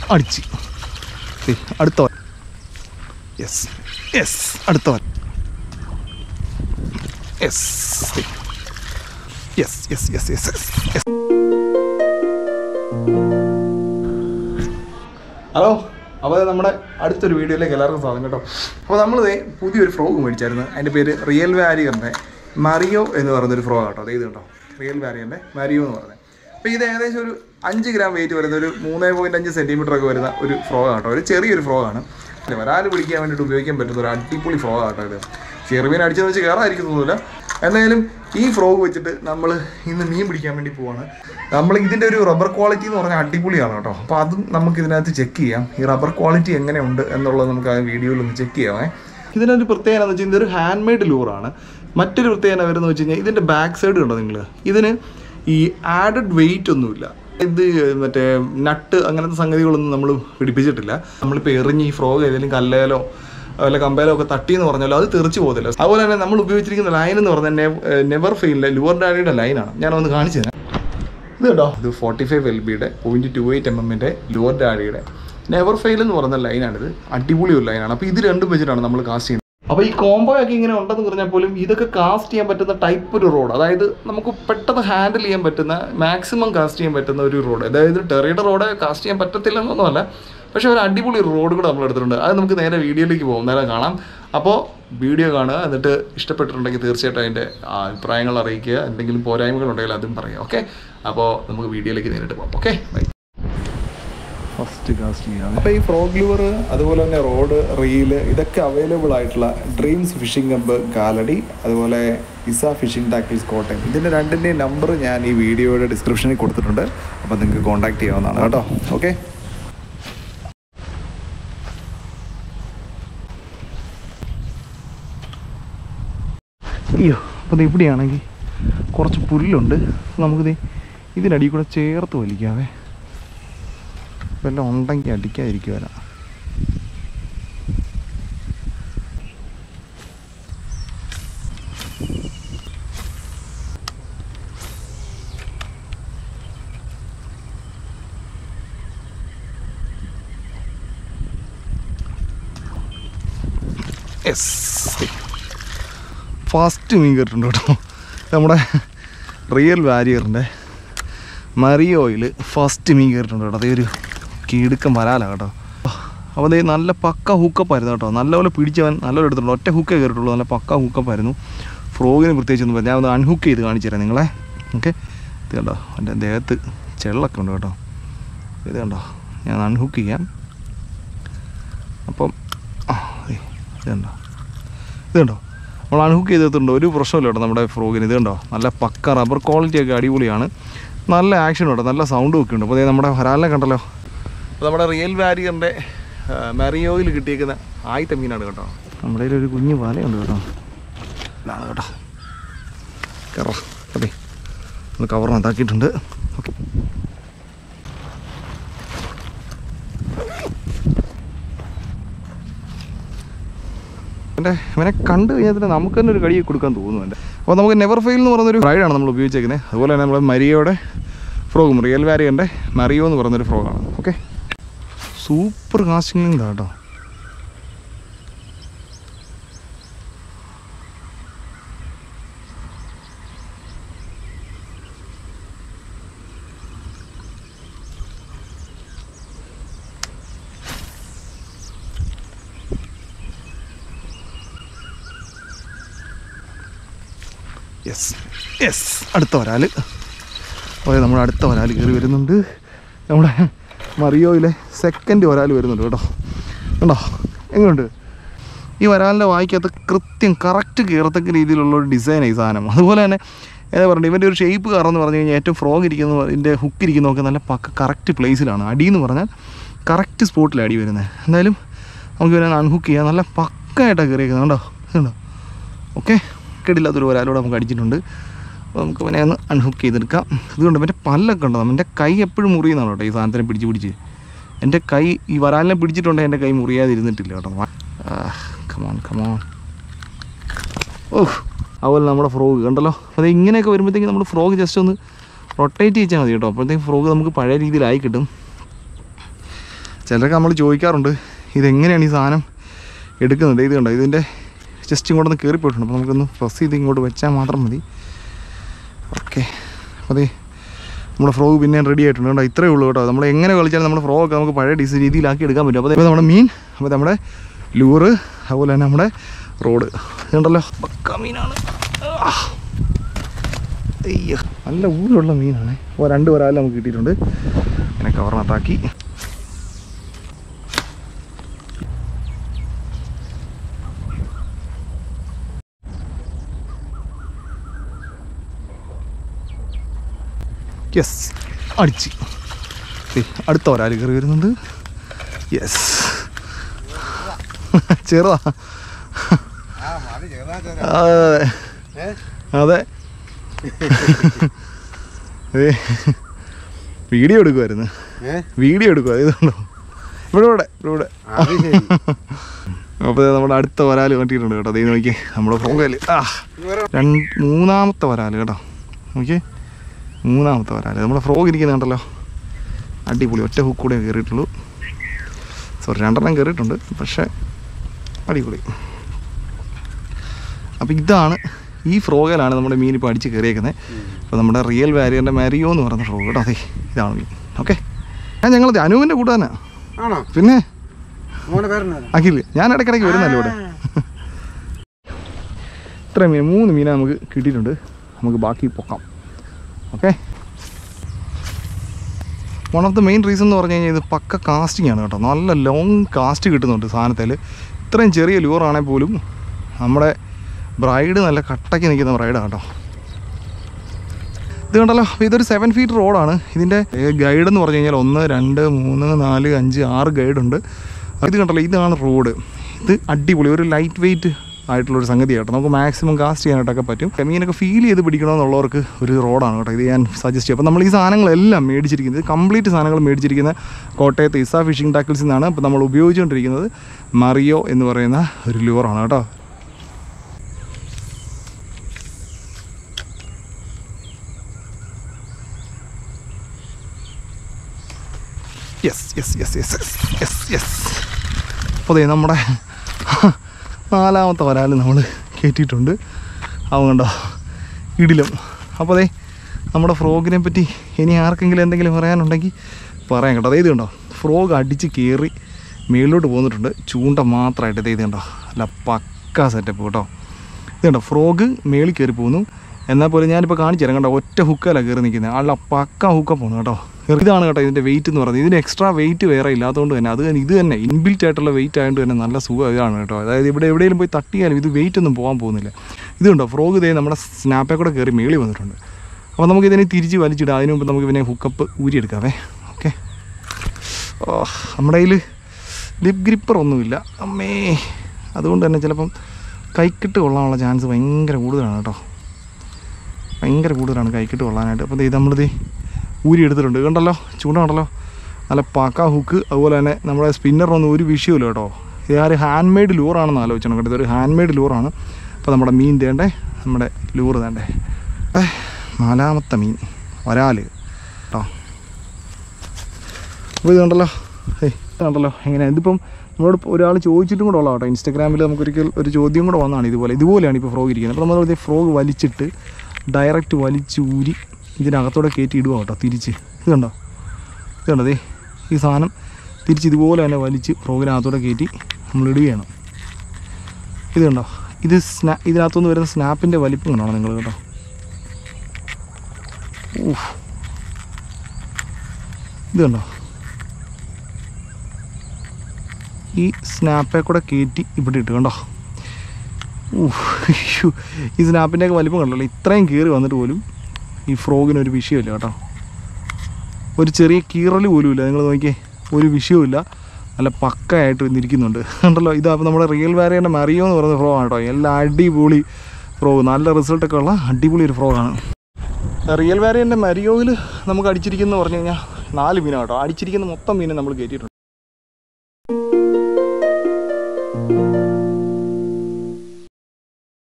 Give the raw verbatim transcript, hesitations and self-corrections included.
അടിച്ച് അടുത്തവൻ. Yes yes അടുത്തവൻ. Yes yes yes yes yes yes. Hello, അപ്പോൾ നമ്മുടെ അടുത്തൊരു വീഡിയോയിലേക്ക് എല്ലാവർക്കും സ്വാഗതം കേട്ടോ. അപ്പോൾ നമ്മളിത് പുതിയൊരു ഫ്രോഗ് മേടിച്ചായിരുന്നു. അതിൻ്റെ പേര് റിയൽ വാരിയറിൻ്റെ മറിയോ എന്ന് പറയുന്നൊരു ഫ്രോഗ് കേട്ടോ. അത് ഇത് കേട്ടോ, റിയൽ വാരിയറിൻ്റെ മറിയോ എന്ന് പറയുന്നത്. അപ്പോൾ ഇത് ഏകദേശം ഒരു അഞ്ച് ഗ്രാം വെയിറ്റ് വരുന്ന ഒരു മൂന്ന് പോയിൻറ്റ് അഞ്ച് സെൻറ്റിമീറ്റർ ഒക്കെ വരുന്ന ഒരു ഫ്രോഗ് കേട്ടോ. ഒരു ചെറിയൊരു ഫ്രോഗാണ്. അല്ല, വരാൽ പിടിക്കാൻ വേണ്ടിയിട്ട് ഉപയോഗിക്കാൻ പറ്റുന്ന ഒരു അടിപൊളി ഫ്രോഗ് കേട്ടോ. ഇത് ചെറുമീൻ അടിച്ചെന്ന് വെച്ച് കയറാതിരിക്കുന്നൊന്നുമില്ല. എന്തായാലും ഈ ഫ്രോഗ് വെച്ചിട്ട് നമ്മൾ ഇന്ന് മീൻ പിടിക്കാൻ വേണ്ടി പോവാണ്. നമ്മൾ ഇതിൻ്റെ ഒരു റബ്ബർ ക്വാളിറ്റി എന്ന് പറഞ്ഞാൽ അടിപൊളിയാണ് കേട്ടോ. അപ്പോൾ അതും നമുക്ക് ഇതിനകത്ത് ചെക്ക് ചെയ്യാം. ഈ റബ്ബർ ക്വാളിറ്റി എങ്ങനെയുണ്ട് എന്നുള്ളത് നമുക്ക് ആ വീഡിയോയിൽ ഒന്ന് ചെക്ക് ചെയ്യാമേ. ഇതിനൊരു പ്രത്യേകത എന്ന് വെച്ചാൽ ഇതൊരു ഹാൻഡ് മെയ്ഡ് ലൂറാണ്. മറ്റൊരു പ്രത്യേകത വരുന്നത് വെച്ച് കഴിഞ്ഞാൽ ഇതിൻ്റെ ബാക്ക് സൈഡ് കണ്ടോ നിങ്ങൾ, ഇതിന് ഈ ആഡഡ് വെയിറ്റ് ഒന്നുമില്ല. ഇത് മറ്റേ നട്ട് അങ്ങനത്തെ സംഗതികളൊന്നും നമ്മൾ പിടിപ്പിച്ചിട്ടില്ല. നമ്മളിപ്പോൾ എറിഞ്ഞ് ഈ ഫ്രോഗ് ഏതെങ്കിലും കല്ലേലോ അല്ല കമ്പേലോ ഒക്കെ തട്ടി എന്ന് പറഞ്ഞാലോ അത് തെറിച്ച് പോകത്തില്ല. അതുപോലെ തന്നെ നമ്മൾ ഉപയോഗിച്ചിരിക്കുന്ന ലൈൻ എന്ന് പറഞ്ഞാൽ നെവർ ഫെയിലിലെ ലുവർ ഡാഡിയുടെ ലൈനാണ്. ഞാനൊന്ന് കാണിച്ചു തരാം. ഇത് കേട്ടോ, ഇത് ഫോർട്ടി ഫൈവ് എൽ ബിയുടെ പോയിൻറ്റ് ടു എയ്റ്റ് എം എമ്മിൻ്റെ ലുവർ ഡാഡിയുടെ നെവർ ഫെയിൽ എന്ന് പറയുന്ന ലൈനാണിത്. അടിപൊളി ഒരു ലൈനാണ്. അപ്പോൾ ഇത് രണ്ടും വെച്ചിട്ടാണ് നമ്മൾ കാസ്റ്റ് ചെയ്യുന്നത്. അപ്പോൾ ഈ കോംബോ ഒക്കെ ഇങ്ങനെ ഉണ്ടെന്ന് പറഞ്ഞാൽ പോലും ഇതൊക്കെ കാസ്റ്റ് ചെയ്യാൻ പറ്റുന്ന ടൈപ്പ് ഒരു റോഡ്, അതായത് നമുക്ക് പെട്ടെന്ന് ഹാൻഡിൽ ചെയ്യാൻ പറ്റുന്ന മാക്സിമം കാസ്റ്റ് ചെയ്യാൻ പറ്റുന്ന ഒരു റോഡ്. അതായത് ടെറിയുടെ റോഡ് കാസ്റ്റ് ചെയ്യാൻ പറ്റത്തില്ല എന്നൊന്നുമല്ല, പക്ഷേ ഒരു അടിപൊളി റോഡ് കൂടെ നമ്മൾ എടുത്തിട്ടുണ്ട്. അത് നമുക്ക് നേരെ വീഡിയോയിലേക്ക് പോകും, നേരെ കാണാം. അപ്പോൾ വീഡിയോ കാണുക, എന്നിട്ട് ഇഷ്ടപ്പെട്ടിട്ടുണ്ടെങ്കിൽ തീർച്ചയായിട്ടും അതിൻ്റെ അഭിപ്രായങ്ങൾ അറിയിക്കുക. എന്തെങ്കിലും പോരായ്മകളുണ്ടെങ്കിൽ അതും പറയാം. ഓക്കെ, അപ്പോൾ നമുക്ക് വീഡിയോയിലേക്ക് നേരിട്ട് പോകാം. Okay, by. ഫസ്റ്റ് കാസ്റ്റ് ചെയ്യാം. അപ്പോൾ ഈ ഫ്രോഗ് ലൂവർ അതുപോലെ തന്നെ റോഡ് റീല് ഇതൊക്കെ അവൈലബിൾ ആയിട്ടുള്ള ഡ്രീംസ് ഫിഷിംഗ് ഹബ്ബ് കാലടി, അതുപോലെ ഇസ ഫിഷിംഗ് ടാക്കിൾസ് കോട്ടയം, ഇതിൻ്റെ രണ്ടിൻ്റെയും നമ്പർ ഞാൻ ഈ വീഡിയോയുടെ ഡിസ്ക്രിപ്ഷനിൽ കൊടുത്തിട്ടുണ്ട്. അപ്പോൾ നിങ്ങൾക്ക് കോൺടാക്ട് ചെയ്യാവുന്നതാണ് കേട്ടോ. ഓക്കെ, അയ്യോ. അപ്പോൾ ഇത് ഇവിടെയാണെങ്കിൽ കുറച്ച് പുല്ലുണ്ട്. നമുക്കിത് ഇതിനടിയിൽ കൂടെ ചേർത്ത് വലിക്കാവേ. വല്ലതും ഉണ്ടെങ്കിൽ അടിക്കാതിരിക്കുവല്ല. യെസ്, ഫസ്റ്റ് മീൻ കേട്ടിട്ടുണ്ട് കേട്ടോ. നമ്മുടെ റിയൽ വാരിയറിൻ്റെ മറിയോയിൽ ഫസ്റ്റ് മീൻ കേട്ടിട്ടുണ്ട് കേട്ടോ. അതേ ഒരു കീടുക്കം വരാലാണ് കേട്ടോ. അപ്പോൾ അതേ നല്ല പക്ക ഹൂക്കപ്പായിരുന്നു കേട്ടോ. നല്ലപോലെ പിടിച്ചവൻ നല്ലപോലെ എടുത്തിട്ടുണ്ട്. ഒറ്റ ഹൂക്കേ കയറിയിട്ടുള്ളൂ. നല്ല പക്ക ഹൂക്കപ്പായിരുന്നു. ഫ്രോഗിന് പ്രത്യേകിച്ചൊന്നും പറയാം. ഞാൻ ഒന്ന് അൺഹുക്ക് ചെയ്ത് കാണിച്ചു തരാം നിങ്ങളെ. ഓക്കെ, ഇത് കണ്ടോ, എൻ്റെ ദേഹത്ത് ചെള്ളൊക്കെ ഉണ്ട് കേട്ടോ. ഇത് കണ്ടോ, ഞാൻ അൺഹുക്ക് ചെയ്യാം. അപ്പം ഇത് കണ്ടോ, ഇത് കണ്ടോ, നമ്മൾ അൺഹുക്ക് ചെയ്തിട്ടുണ്ടോ, ഒരു പ്രശ്നമില്ല കേട്ടോ നമ്മുടെ ഫ്രോഗിന്. ഇത് കണ്ടോ, നല്ല പക്ക റബ്ബർ ക്വാളിറ്റിയൊക്കെ അടിപൊളിയാണ്. നല്ല ആക്ഷൻ ഉണ്ട്, നല്ല സൗണ്ടും ഒക്കെ ഉണ്ട്. അപ്പോൾ അതേ നമ്മുടെ വരാലിനെ കണ്ടല്ലോ. അപ്പോൾ നമ്മുടെ റിയൽ വാരിയറിൻ്റെ മറിയോയിൽ കിട്ടിയേക്കുന്ന ആദ്യത്തെ മീനാണ് കേട്ടോ. നമ്മുടെ കയ്യിൽ ഒരു കുഞ്ഞു വലയുണ്ട് കേട്ടോ. ഇതാണ് കേട്ടോ, കറ അതെ, ഒന്ന് കവറിനകത്താക്കിയിട്ടുണ്ട്. ഓക്കെ, എൻ്റെ ഇവനെ കണ്ടു കഴിഞ്ഞാൽ തന്നെ നമുക്ക് തന്നെ ഒരു കടി കൊടുക്കാൻ തോന്നുന്നുണ്ട്. അപ്പോൾ നമുക്ക് നെവർ ഫെയിൽ എന്ന് പറയുന്നൊരു ഫ്രൈഡാണ് നമ്മൾ ഉപയോഗിച്ചേക്കുന്നത്. അതുപോലെ തന്നെ നമ്മൾ മരിയോയുടെ ഫ്രോഗും റിയൽ വാരിയറിൻ്റെ മറിയോ എന്ന് പറയുന്നൊരു ഫ്രോഗാണ്. ഓക്കെ, സൂപ്പർ കാസ്റ്റിംഗ് ഇതാ കേട്ടോ. യെസ് യെസ്, അടുത്ത വരാൽ. അപ്പോൾ നമ്മൾ അടുത്ത വരാൽ കയറി വരുന്നുണ്ട്. നമ്മുടെ മറിയോയിലെ സെക്കൻഡ് വരാൽ വരുന്നുണ്ട് കേട്ടോ. കണ്ടോ എങ്ങനെയുണ്ട്? ഈ വരാലിൻ്റെ വായിക്കകത്ത് കൃത്യം കറക്റ്റ് കയറത്തക്ക രീതിയിലുള്ളൊരു ഡിസൈനാണ് ഈ സാധനം. അതുപോലെ തന്നെ ഏതാ പറയുന്നത്, ഇവൻ്റെ ഒരു ഷേപ്പ് കാറെന്ന് പറഞ്ഞു കഴിഞ്ഞാൽ ഏറ്റവും ഫ്രോഗ് ഇരിക്കുന്ന ഇതിൻ്റെ ഹുക്ക് ഇരിക്കുന്നതൊക്കെ നല്ല പക്ക കറക്റ്റ് പ്ലേസിലാണ്. അടിയെന്ന് പറഞ്ഞാൽ കറക്റ്റ് സ്പോട്ടിലാണ് അടി വരുന്നത്. എന്തായാലും നമുക്ക് ഇവനെ അൺഹുക്ക് ചെയ്യാം. നല്ല പക്കായിട്ടാണ് കയറിയിരിക്കുന്നത്. കണ്ടോ കണ്ടോ. ഓക്കെ, കേടില്ലാത്തൊരു വരാലൂടെ നമുക്ക് അടിച്ചിട്ടുണ്ട്. അപ്പോൾ നമുക്ക് ഇവനെ ഒന്ന് അൺഹുക്ക് ചെയ്തെടുക്കാം. അതുകൊണ്ട് എൻ്റെ പല്ലൊക്കെ ഉണ്ടോ, എൻ്റെ കൈ എപ്പോഴും മുറിയുന്നതാണ് കേട്ടോ ഈ സാധനത്തിനെ പിടിച്ച് പിടിച്ച്. എൻ്റെ കൈ ഈ വരാലിനെ പിടിച്ചിട്ടുണ്ടെങ്കിൽ എൻ്റെ കൈ മുറിയാതിരുന്നിട്ടില്ല കേട്ടോ. Come on come on. ഓഹ്, അതുപോലെ നമ്മുടെ ഫ്രോഗ് കണ്ടല്ലോ. അത് ഇങ്ങനെയൊക്കെ വരുമ്പോഴത്തേക്കും നമ്മൾ ഫ്രോഗ് ജസ്റ്റ് ഒന്ന് റൊട്ടേറ്റ് ചെയ്യിച്ചാൽ മതി കേട്ടോ. അപ്പോഴത്തേക്കും ഫ്രോഗ് നമുക്ക് പഴയ രീതിയിലായി കിട്ടും. ചിലരൊക്കെ നമ്മൾ ചോദിക്കാറുണ്ട് ഇതെങ്ങനെയാണ് ഈ സാധനം എടുക്കുന്നത്. ഇത് കണ്ടോ, ഇതിൻ്റെ ജസ്റ്റ് ഇങ്ങോട്ടൊന്ന് കയറിപ്പോയിട്ടുണ്ട്. അപ്പോൾ നമുക്കൊന്ന് പ്രസ് ചെയ്ത് ഇങ്ങോട്ട് വെച്ചാൽ മാത്രം മതി. ഓക്കെ, അതെ നമ്മുടെ ഫ്രോഗ് പിന്നെ റെഡി ആയിട്ടുണ്ട് കേട്ടോ. ഇത്രയേ ഉള്ളൂ കേട്ടോ. നമ്മൾ എങ്ങനെ കളിച്ചാലും നമ്മുടെ ഫ്രോഗൊക്കെ നമുക്ക് പഴയ ഡിസ് രീതിയിലാക്കി എടുക്കാൻ പറ്റും. അപ്പോൾ ഇപ്പോൾ നമ്മുടെ മീൻ, അപ്പോൾ നമ്മുടെ ലൂറ്, അതുപോലെ തന്നെ നമ്മുടെ റോഡ് ഇതുണ്ടല്ലോ, പക്ക മീനാണ്. അയ്യോ, നല്ല ഊരുള്ള മീനാണ്. അപ്പോൾ രണ്ട് വരാലും നമുക്ക് കിട്ടിയിട്ടുണ്ട്. അങ്ങനെ കവറിനകത്താക്കി യെസ് അടിച്ച് അടുത്ത ഒരാൾ കയറി വരുന്നുണ്ട്. യെസ് ചെറുതാ. അതെ അതെ വീഡിയോ എടുക്കുമായിരുന്നു, വീഡിയോ എടുക്കുക. ഇതുണ്ടോ ഇവിടെ ഇവിടെ ഇവിടെ. അപ്പോൾ നമ്മുടെ അടുത്ത വരാൽ കണ്ടിട്ടുണ്ട് കേട്ടോ. ദൈവം നോക്കിയേ, നമ്മുടെ ഫ്രോഗിൽ ആ രണ്ട് മൂന്നാമത്തെ വരാൽ കേട്ടോ. നോക്കിയേ, മൂന്നാമത്തെ വരാൽ നമ്മുടെ ഫ്രോഗ് ഇരിക്കുന്നുണ്ടല്ലോ. അടിപൊളി. ഒറ്റ ഹുക്ക് കൂടെ കയറിയിട്ടുള്ളൂ. സോറി, രണ്ടെണ്ണം കയറിയിട്ടുണ്ട്, പക്ഷേ അടിപൊളി. അപ്പോൾ ഇതാണ്, ഈ ഫ്രോഗിലാണ് നമ്മുടെ മീൻ ഇപ്പോൾ അടിച്ച് കയറിയേക്കുന്നത്. അപ്പോൾ നമ്മുടെ റിയൽ വാരിയറിൻ്റെ മാരിയോ എന്ന് പറയുന്ന ഫ്രോഗ് കേട്ടോ. അതെ, ഇതാണ് മീൻ. ഓക്കെ, ഞാൻ ഞങ്ങളത് അനുവിൻ്റെ കൂട്ടാനാ. പിന്നെ അഖിൽ, ഞാൻ ഇടയ്ക്കിടയ്ക്ക് വരുന്നല്ലോ ഇവിടെ. ഇത്രയും മീൻ, മൂന്ന് മീനെ നമുക്ക് കിട്ടിയിട്ടുണ്ട്. നമുക്ക് ബാക്കി പൊക്കാം. Okay, one of the main reason എന്ന് പറഞ്ഞു കഴിഞ്ഞാൽ ഇത് പക്ക കാസ്റ്റിംഗ് ആണ് കേട്ടോ. നല്ല ലോങ് കാസ്റ്റ് കിട്ടുന്നുണ്ട് സാധനത്തിൽ. ഇത്രയും ചെറിയ ലൂറാണെങ്കിൽ പോലും നമ്മുടെ ബ്രൈഡ് നല്ല കട്ടയ്ക്ക് നിൽക്കുന്ന ബ്രൈഡാണ് കേട്ടോ. ഇത് കണ്ടല്ലോ, ഇതൊരു സെവൻ ഫീറ്റ് റോഡാണ്. ഇതിൻ്റെ ഗൈഡ് എന്ന് പറഞ്ഞു കഴിഞ്ഞാൽ ഒന്ന് രണ്ട് മൂന്ന് നാല് അഞ്ച് ആറ് ഗൈഡുണ്ട്. ഇത് കണ്ടല്ലോ, ഇതാണ് റോഡ്. ഇത് അടിപൊളി ഒരു ലൈറ്റ് വെയിറ്റ് ആയിട്ടുള്ളൊരു സംഗതി കേട്ടോ. നമുക്ക് മാക്സിമം കാസ്റ്റ് ചെയ്യാനായിട്ടൊക്കെ പറ്റും. മീനൊക്കെ ഫീൽ ചെയ്ത് പിടിക്കണമെന്നുള്ളവർക്ക് ഒരു റോഡാണ് കേട്ടോ. ഇത് ഞാൻ സജസ്റ്റ് ചെയ്യും. അപ്പോൾ നമ്മൾ ഈ സാധനങ്ങളെല്ലാം മേടിച്ചിരിക്കുന്നത്, കംപ്ലീറ്റ് സാധനങ്ങൾ മേടിച്ചിരിക്കുന്ന കോട്ടയത്ത് ഇസ ഫിഷിംഗ് ടാക്കിൾസിൽ നിന്നാണ്. അപ്പോൾ നമ്മൾ ഉപയോഗിച്ചുകൊണ്ടിരിക്കുന്നത് മറിയോ എന്ന് പറയുന്ന ഒരു ലൂറാണ് കേട്ടോ. Yes yes yes yes yes yes അപ്പോൾ അതേ നമ്മുടെ നാലാമത്തെ വരാൽ നമ്മൾ കയറ്റിയിട്ടുണ്ട്. അവൻ കണ്ടോ, ഇടിലും. അപ്പോൾ അതേ നമ്മുടെ ഫ്രോഗിനെ പറ്റി ഇനി ആർക്കെങ്കിലും എന്തെങ്കിലും പറയാനുണ്ടെങ്കിൽ പറയാം കേട്ടോ. അതായത് കണ്ടോ, ഫ്രോഗ് അടിച്ച് കയറി മേളിലോട്ട് പോന്നിട്ടുണ്ട്. ചൂണ്ട മാത്രമായിട്ട് ഇത് കണ്ടോ, അല്ല പക്ക സെറ്റപ്പ് കേട്ടോ. ഇത് കണ്ടോ, ഫ്രോഗ് മേളിൽ കയറി പോകുന്നു. എന്നാൽ പോലും ഞാനിപ്പോൾ കാണിച്ചു തരാം കണ്ടോ, ഒറ്റ ഹുക്കല്ല കയറി നിൽക്കുന്നത്. അല്ല പക്ക ഹുക്ക പോകണം കേട്ടോ. ഇതാണ് കേട്ടോ ഇതിൻ്റെ വെയിറ്റ് എന്ന് പറയുന്നത്. ഇതിന് എക്സ്ട്രാ വെയിറ്റ് വേറെ ഇല്ലാത്തതുകൊണ്ട് തന്നെ അത് ഇത് തന്നെ ഇൻബിൽറ്റ് ആയിട്ടുള്ള വെയിറ്റ് ആയതുകൊണ്ട് തന്നെ നല്ല സുഖം ഇതാണ് കേട്ടോ. അതായത് ഇവിടെ എവിടെയെങ്കിലും പോയി തട്ടിയാലും ഇത് വെയിറ്റ് ഒന്നും പോകാൻ പോകുന്നില്ല. ഇതുണ്ടോ, ഫ്രോഗ് ഇതേ നമ്മുടെ സ്നാപ്പേ കൂടെ കയറി മേളി വന്നിട്ടുണ്ട്. അപ്പോൾ നമുക്കിതിനെ തിരിച്ച് വലിച്ചിടാം. അതിന് മുമ്പ് നമുക്ക് പിന്നെ ഹുക്കപ്പ് ഊരിയെടുക്കാവേ. ഓക്കെ, ഓ നമ്മുടെ കയ്യിൽ ലിപ് ഗ്രിപ്പർ ഒന്നുമില്ല അമ്മേ. അതുകൊണ്ട് തന്നെ ചിലപ്പം കൈക്കിട്ട് കൊള്ളാനുള്ള ചാൻസ് ഭയങ്കര കൂടുതലാണ് കേട്ടോ. ഭയങ്കര കൂടുതലാണ് കൈക്കിട്ട് കൊള്ളാനായിട്ട്. അപ്പോൾ ഇത് നമ്മളിത് ഊരി എടുത്തിട്ടുണ്ട്. കണ്ടല്ലോ, ചൂണ്ട കണ്ടല്ലോ, നല്ല പക്ക ഹുക്ക്. അതുപോലെ തന്നെ നമ്മുടെ സ്പിന്നറിനൊന്നും ഒരു വിഷയമില്ല കേട്ടോ. ഇത് ആ ഒരു ഹാൻഡ് മെയ്ഡ് ലൂറാണെന്ന് ആലോചിക്കണം കേട്ടോ. ഇതൊരു ഹാൻഡ് മെയ്ഡ് ലൂറാണ്. അപ്പോൾ നമ്മുടെ മീൻ തേണ്ടേ, നമ്മുടെ ലൂറ് തേണ്ടേ. നാലാമത്തെ മീൻ വരാൽ കേട്ടോ. അപ്പോൾ ഇത് കണ്ടല്ലോ, ഏയ് കണ്ടല്ലോ എങ്ങനെയാണ്. ഇതിപ്പം നമ്മളോട് ഒരാൾ ചോദിച്ചിട്ടും കൂടെ ഉള്ള കേട്ടോ. ഇൻസ്റ്റാഗ്രാമിൽ നമുക്കൊരിക്കൽ ഒരു ചോദ്യം കൂടെ വന്നതാണ് ഇതുപോലെ. ഇതുപോലെയാണ് ഇപ്പോൾ ഫ്രോഗ് ഇരിക്കുന്നത്. അപ്പോൾ നമ്മൾ ഫ്രോഗ് വലിച്ചിട്ട് ഡയറക്റ്റ് വലിച്ച് ഊരി ഇതിനകത്തോടെ കയറ്റി ഇടുക കേട്ടോ തിരിച്ച്. ഇത് കണ്ടോ, ഇത് കണ്ടോ, ദേ ഈ സാധനം തിരിച്ച് ഇതുപോലെ തന്നെ വലിച്ച് ഫ്രോഗിനകത്തോടെ കയറ്റി നമ്മൾ ഇടുകയാണ്. ഇത് കണ്ടോ, ഇത് സ്നാ ഇതിനകത്തുനിന്ന് വരുന്ന സ്നാപ്പിൻ്റെ വലിപ്പം കണ്ടോ നിങ്ങൾ കേട്ടോ. ഊഹ്, ഇത് കണ്ടോ, ഈ സ്നാപ്പേ കൂടെ കയറ്റി ഇവിടെ ഇട്ട് കണ്ടോ. ഊഹ്, ഈ സ്നാപ്പിൻ്റെയൊക്കെ വലിപ്പം കണ്ടല്ലോ. ഇത്രയും കീറി വന്നിട്ട് പോലും ഈ ഫ്രോഗിനൊരു വിഷയമില്ല കേട്ടോ. ഒരു ചെറിയ കീറൽ പോലും ഇല്ല. നിങ്ങൾ നോക്കിയേ, ഒരു വിഷയവുമില്ല. നല്ല പക്കയായിട്ട് ഇരിക്കുന്നുണ്ട് കണ്ടല്ലോ. ഇതാകുമ്പോൾ നമ്മുടെ റിയൽ വാരിയറിൻ്റെ മറിയോ എന്ന് പറയുന്ന ഫ്രോഗ് ആണ് കേട്ടോ. എല്ലാം അടിപൊളി ഫ്രോഗ്, നല്ല റിസൾട്ടൊക്കെ ഉള്ള അടിപൊളി ഒരു ഫ്രോഗാണ്. റിയൽ വാരിയറിൻ്റെ മരിയോയിൽ നമുക്ക് അടിച്ചിരിക്കുന്നത് പറഞ്ഞു കഴിഞ്ഞാൽ നാല് മീനാണ് കേട്ടോ. അടിച്ചിരിക്കുന്ന മൊത്തം മീനെ നമ്മൾ കയറ്റിയിട്ടുണ്ട്.